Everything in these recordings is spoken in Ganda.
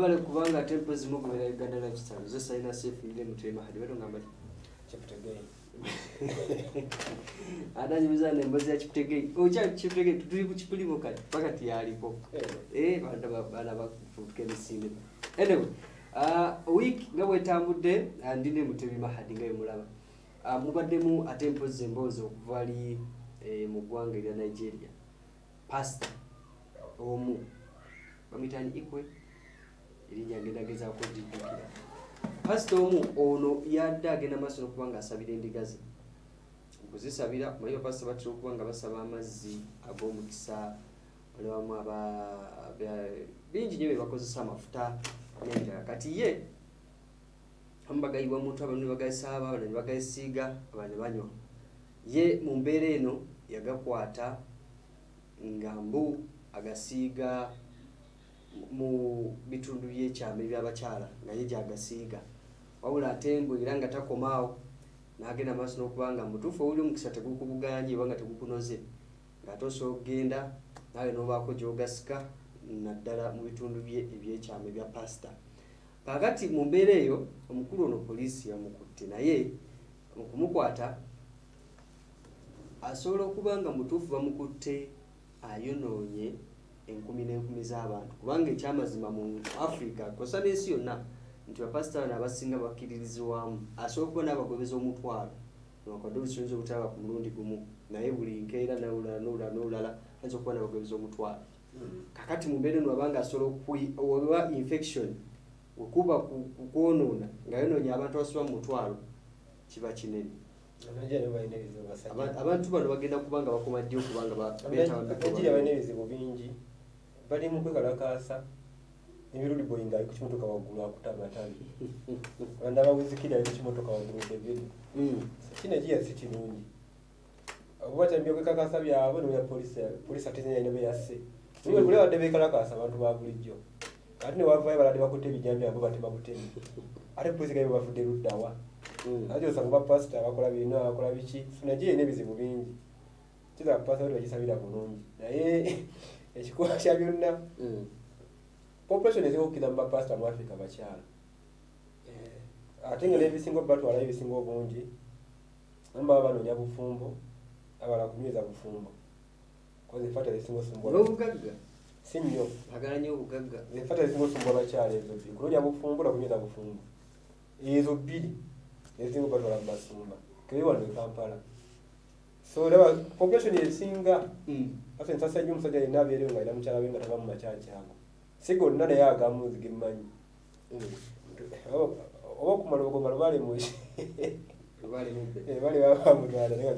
abale kubanga tempo zimu kubera Uganda lifestyle zo sayina safe ile mutema hadi wetu ngamba Chiputegei ananyuza nembozi ya Chiputegei ocha Chiputegei tuli ku Chipulimo kati pakati yalipo bana bafutuke misinde anyway week ngabwe tambudde ndine mutebi mahadi ngayo mulaba mubaddemu atempo zembozo okuvali mu ggwanga lya Nigeria pastor omu bamitani ikwe erinnya ngenda ko didukira pastor omu ono yadde agenda maaso n'okubanga asabira endiga ze okuzisabira mayiwa pastor batira okubanga basaba amazzi ag'omukisa waliwamu bingi nyo bebakozesa amafuta n'ebirala kati ye ambagayiwa muntu abantu bagayisaaba abantu ne bagayisiiga abantu banywa ye mu mbeera eno yagakwata nga mbu agasiiga mu bitundu by'ekyama eby'abakyala nga ye gyagasiiga wabula ate mbu era nga takomaawo n'agenda maaso n'okubanga mutuufu owuli omukisa tegukubuganye oba nga tegukunoze ng'ate osobola okugenda nawe n'obaako gy'ogasika naddala mu bitundu eby'ekyama ebya pasita kakati mu mbeera eyo omukulu ono poliisi yamukutte naye mu kumukwata asobola okuba nga mutuufu bamukutte ayonoonye enkumi n'enkumi z'abantu kubanga ekyamazima mu Africa kosa n'ensi yonna nti bapasita bano abasinga bakkiririzibwamu asobola okuba n'abagobeza omutwalo nokwadde olusinza obutaba ku mulundi gumu naye buli nkeera n'olulala ayinza okuba n'abagobeza omutwalo kakati mu mbeera eno abanga asobola oba infection wekuba kukwonoona nga yonoonye abantu abasoba mu mutwalo kiba kinene abantu bano bagenda kubanga bakoma ddi okubanga balina ebizibu bingi bali mu kwekalakaasa ebiruli boyinga ali ku kimotoka waggulu akutamatabi abantu abawizikira ali ku kimotoka waggulu debedi kino ekiya si kirungi obubatambi okwekakasa byabwe noya polisi ate yalina beyasse niwe kulebadde bekalakaasa abantu ba bulijjo ate ne wavayo baladde bakutte ebijambi abo batema butemi ate polisi gayo bafudde luddawa ate osanga bapasita bakola birina bakola biki naye yina ebizibu bingi kiza bapasita bati bagisabira bulungi naye ekikuba kya byonna population ezimu okukkiza mu bapasita mu Africa bakyala ate nga n'ebisinga batwalayo ebisinga obungi amba banoonya bufumbo abala kunyweza bufumbo koze fata ezisinga osumbwa n'obugagga si nnyo agala nnyo obugagga fata ezisinga osumbwa abakyala ezo bbiri kunoonya bufumbo na kunyweza bufumbo ezo bbiri ezisinga batwala mu basumba keri wano e Kampala so laba population esinga ate nsasa nnyo omusajja yenna abeerewo nga alina mukyala we nga tava mu makyaki ago si gonna naye agamu zigemmanyi oba okumala ogo nga lubaale muki bali babamutwala naye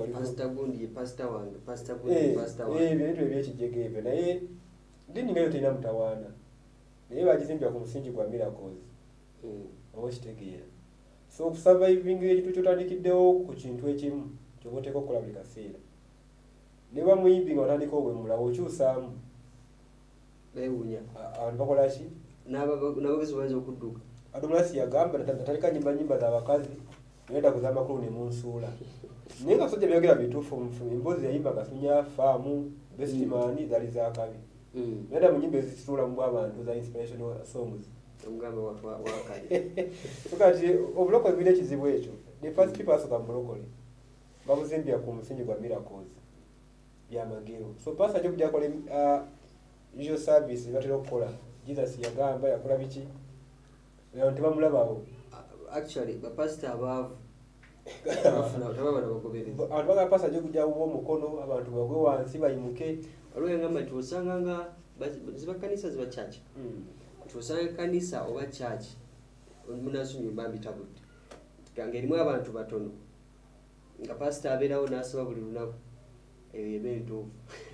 ebintu ebyekijjega ebyo naye dini ngayo terina mutawaana naye bagizimbira ku musingi gwa miracles oba okitegeera so okusurvivinga ekintu kyotandikiddewo ku kintu ekimu kyoba oteeka okukola buli kaseera ne bamuyimbi nga watandika obwemulawo okyusaamu bewunya abantu bakola ki n'abagezi bayinza okudduka adomulasi yagamba natandika nyimba z'abakazi nenda kuzama makulu ne munsuula naye nga sojja byogera bituufu emboozi yayimba gasunya faamu bestimani zali zakabi nenda mu nyimba ezituula mu bw'abantu za inspirational songs omugamba wakali kati obulokole bulina ekizibu ekyo the first people asooka mu bulokole babuzimbira ku musingi gwa miracles byamagero so pasa ajja kujja kola usual service batera okukola Jesus yagamba yakola biki abantu bamulabawo actually bapasita abaavu tababana bagobereza abantu baga pasa ajja kujja uwo mukono abantu bagwe wansi bayimuke waliwo ngamba nti osanga nga ziba kanisa ziba church kuti osanga kanisa oba church munasomye mbambitabudde nga erimu abantu batono nga pasita abeerawo n'asaba buli lunaku eyo eba entuufu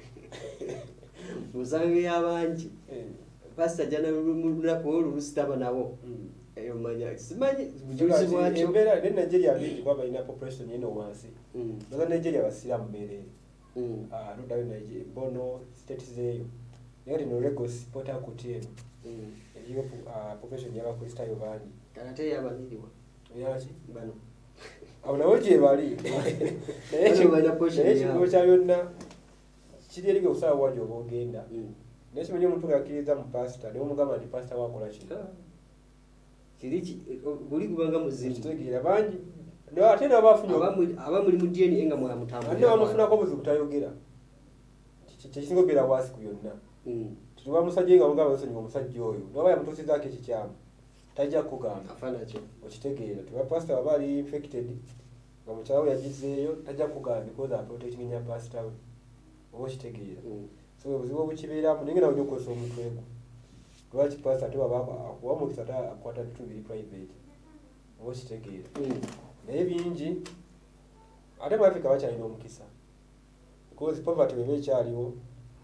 musanga y'abangi pasita jana lunaku olulusitaba nabo eyo manya simanyi bujulizi bwakyo embeera ne Nigeria bingi kuba balina population yino wansi naza Nigeria basiramu mbeerere ludayo Nigeria bono states eyo naye lino Lagos Port Harcourt eno eriyo population y'abakristayo bangi ate yabaniriwa yaki bano abo nabo gye bali naye ekigo kya byonna kiri eri okusala wajo oba ogenda nekimanyi omuntu ng'akkiriza mu pasita niwe mugamba nti pasita wakola kino guli gubanga muzimu kitegeera bangi ate nabo bafunye abamuli mu DNA nga mwamutambulira ate bamufunako obuzibu butayogera kyekisinga okubeera waasi ku byonna tituba musajja nga mugamba osonyiwa omusajja oyo noba yamutuusizaako ekikyamu tajja kukugamba okitegeera tibapasita baba ali infected nga mukyala we yagizeeyo tajja kukugamba because aprotecting ya pasita we oba okitegeera so obuzibu obukibeeramu naye nga nawe ojja okukozesa omutwe gwo lwaki pasita ate waba akuwa omukisa ate akwata bitu biri private oba okitegeera naye bingi ate mu Africa bakyalina omukisa because poverty weba ekyaliwo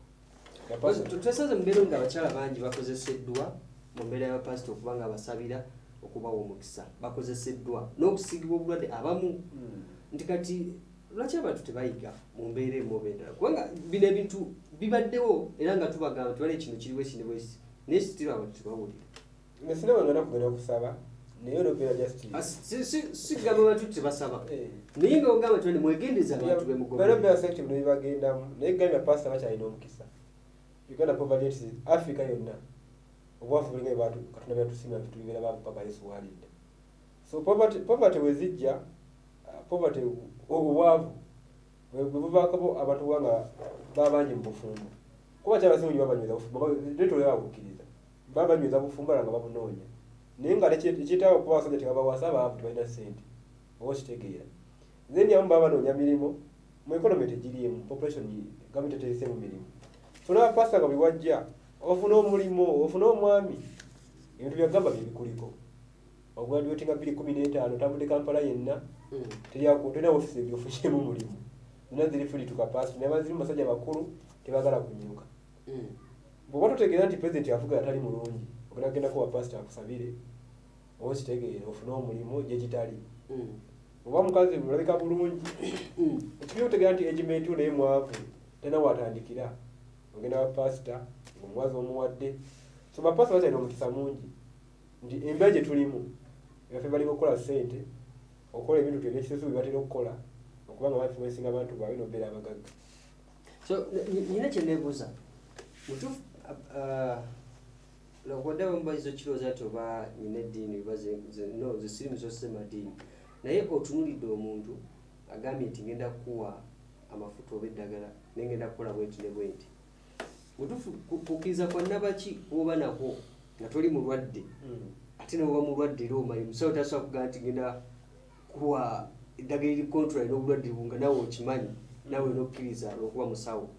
twesaze mubeera nga abakyala bangi bakozeseddwa mu mbeera y'abapasita okuba nga abasabira okubawa omukisa bakozeseddwa n'okusiigibwa obulwadde abamu nti kati lwaki abantu tebayiga mu mbeera emu endala kubanga bino ebintu bibaddewo era nga tubagamba tubale kino kiriwo ekinebwesi naye kitiro abantu tebawulira nesinabangana kugenda kusaba naye olwobeera sigamba abantu tebasaba naye nga ogamba tibane mwegendeza abantu bemugobeerasekti bino bibagendamu naye gambya pasita bakyalina omukisa Uganda poverty Africa yonna obwavu bulinga abantu katonda byatusinga tubibeera babu papa Yesu walidde so poverty wezijja poverty obwavu bwebuvaako abantu bwanga babangi mu bufumbo kuba kyabasimu nyo babanyweza bufumbo letolera bakukkiriza babanyweza bufumbo nga babunoonya naye nga ekitaawo kuba abasajja tebabawasa baavu tebalina ssente oba okitegeera then abamu baba banoonya mirimu mu economy tegiriemu population gavumenti eteeseemu mirimu so n'abapasita nga bwe wajja ofuna omulimu ofuna omwami ebintu byagamba byebikuliko oguladuweti nga 2015 otambudde Kampala yenna tolina ofisi ebyofunyemu mulimu zonna ziri fuli tukapasita naye baziri mu basajja bakulu tebagala kunyuka bw'oba totegeera nti pulezidenti avuga atali mulungi ogenda kugendako wapasita akusabire oba okitegeera ofune omulimu gye kitali oba mukazi mulabika bulungi ekibi otegeera nti egimentu naye mwavu tena watandikira ogenda wapasita omuwazi omuwadde so bapasita bakyalina omukisa mungi nti embeera gye tulimu ebaffe bali kukola ssente okukola ebintu ebyekisusu bye batera okukola okubanga bainfluencinga abantu baabwe nobeera abagagga so nina kyeneebuuza mutuufu lwakodde abamubayiza okirowooza nti oba nyina eddiini no zisirimu zosema ddiini naye otunulidde omuntu agambye nti ngenda kukuwa amafuta oba eddagala naye ngenda kukola bwenti ne bwenti mutuufu kukkiriza kwa nabaki oba nako nga toli mulwadde ate noba mulwadde era omanyi musawo tasobola kugamba nti ngenda kuwa eddagala eri contrary n'obulwadde bunga nawe okimanyi nawe nokkiriza olwokuba musawo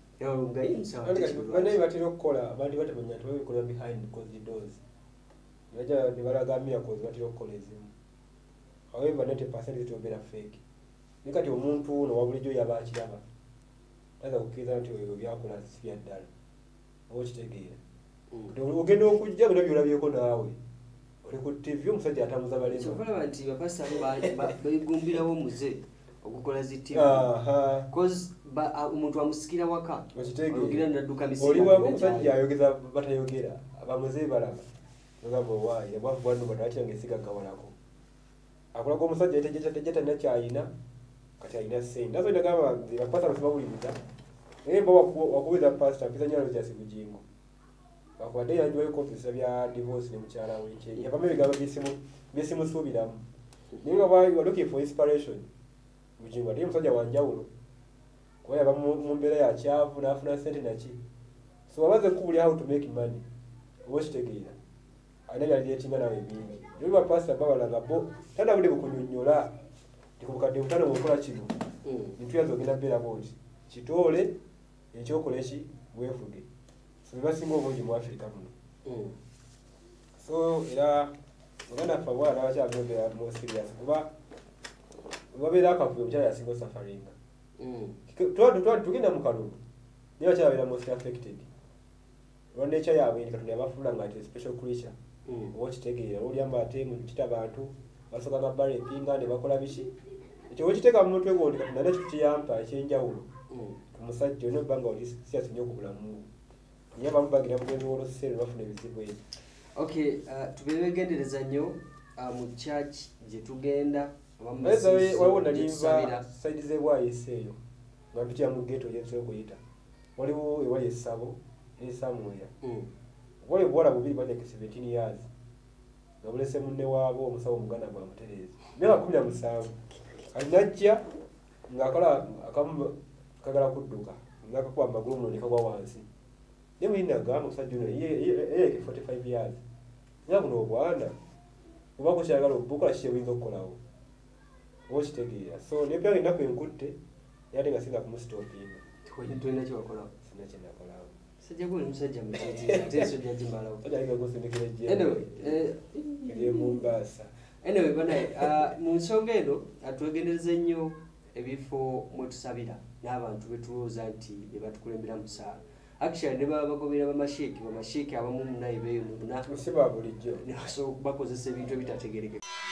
banaye batera okukola abandi batemanya nti babikolera behind closed doors baja nebalaga miracles batera okukola ezimu however 90% zitobeera fake naye kati omuntu ono wabulijjo yaba akiraba taza kukkiriza nti ebyo byakola si bya ddala oba okitegeera ogenda okujja bino byolabyeko naawe oli ku TV omusajja atambuza balema kyobalaba nti bapasita begumbirawo muze okukola zi TV cause omuntu amusikira waka okitegeera nadduka oliwa omusajja ayogeza batayogera bamuze balaba nogamba owaayi bwavu bwanno batawakiranga esigagawalako akulaga omusajja tejatalina kyayina kati alina ssente nazo nagamba bapasita basibawuliriza naye mba wakuweza pasita mpisa nyalo kyasi bujingo wakwadde yanjwayo kompisa bya divorce ne mukyala we yavamu ebigambo byesimusuubiramu naye nga wali looking for inspiration bujingo ate musajja wanjawulo kuba yava mu mbeera ya kyavu n'afuna ssente naki so wabaze kubulya how to make money oba okitegeera alina byalireetinga nawe bingi naye bapasita babalanga bo tandabudde bukunyonnyola tikubukadde butano bwokola kino bintu yazo ogenda mbeera bwoti kitoole ekyokola eki weefuge so bebasinga obungi mu Africa muno so era oganda ffe abwana abakyagenda mu serious kuba babeera akavuyo omukyala yasinga osafaringa tugenda mu kalulu naye bakyala babeera most affected olwa nature yaabwe ndi katonda yabafuula nga nti special creature oba okitegeera olyamba ate kita bantu basooka nga barepinga ne bakola biki ekyo wekiteeka mu mutwe gwo ndi katonda nekitu kiyampa ekyenjawulo ku musajja olina obba nga oli serious nnyo ku bulamu naye abamu bagira mugenzi w'olosere bafuna ebizibu ebyo tubebegendereza nnyo mu church gye tugenda waliwo nalimba saidi z'ebwayise eyo nga mpitira mu geto gyensobola okuyita waliwo ewali essabo somewhere wale bwala bubiri baje 17 years ngabulese munne waabo omusawo omuganda bwa muterezi myaka 17 alinajja ngakala akamu kagala kudduka ngakakuba amagulu muno nekagwa wansi nemuyina gamba omusajja ono ye 45 years nga kuno obwana kuba kukyagala obukola kiki oyinza okukolawo oba okitegeera so nebyange ennaku enkutte yate nga singa kumusitopinga tolina kyewakolawo sina kyenakolawo sajja gwe musajja mutesojja gimalawo Mombasa anyway banaye mu nsonga eno twegendereze nnyo ebifo mwetusabira n'abantu betulowooza nti ne batukulembera mu saala actually ne baba bagobera bamashiki abamu munaye beeyonona siba bulijjo bakozesa ebintu ebitategerekeka